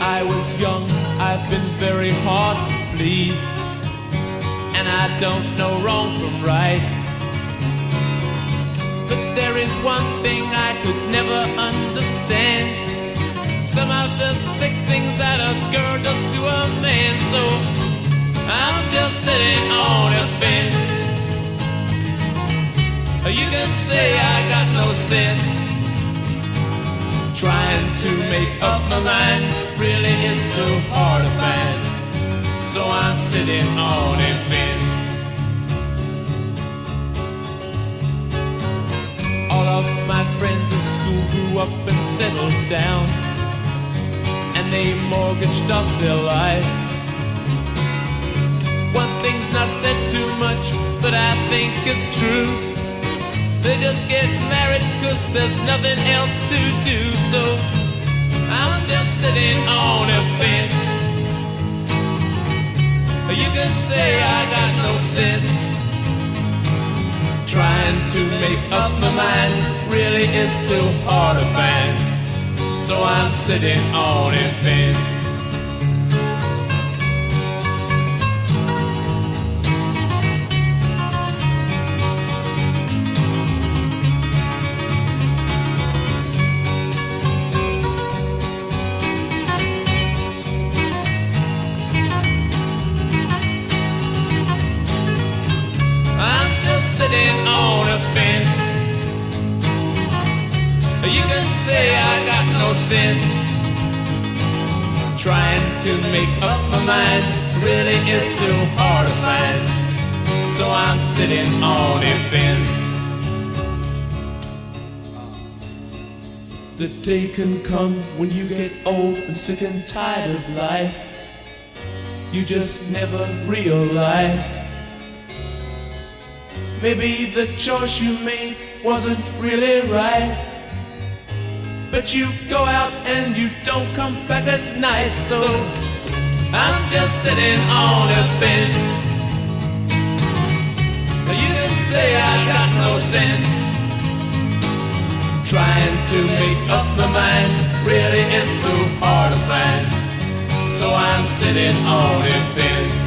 I was young, I've been very hard to please, and I don't know wrong from right. But there is one thing I could never understand, some of the sick things that a girl does to a man. So I'm just sitting on a fence. You can say I got no sense. Trying to make up my mind really is so hard to find. So I'm sitting on a fence. All of my friends at school grew up and settled down, and they mortgaged up their lives. One thing's not said too much, but I think it's true. They just get married 'cause there's nothing else to do. So I'm just sitting on a fence. You can say I got no sense. Trying to make up my mind really is too hard to find. So I'm sitting on a fence. Sitting on a fence. You can say I got no sense. Trying to make up my mind really is too hard to find. So I'm sitting on a fence. The day can come when you get old and sick and tired of life. You just never realize maybe the choice you made wasn't really right. But you go out and you don't come back at night. So I'm just sitting on a fence. You can say I got no sense. Trying to make up my mind really is too hard to find. So I'm sitting on a fence.